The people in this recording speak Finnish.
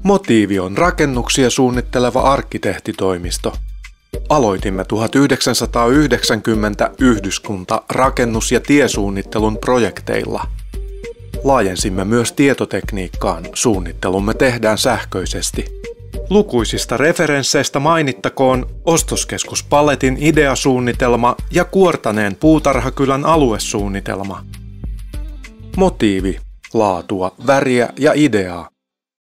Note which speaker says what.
Speaker 1: Motiivi on rakennuksia suunnitteleva arkkitehtitoimisto. Aloitimme 1990 yhdyskunta-, rakennus- ja tiesuunnittelun projekteilla. Laajensimme myös tietotekniikkaan, suunnittelumme tehdään sähköisesti. Lukuisista referensseistä mainittakoon Ostoskeskus Paletin ideasuunnitelma ja Kuortaneen Puutarhakylän aluesuunnitelma. Motiivi, laatua, väriä ja ideaa.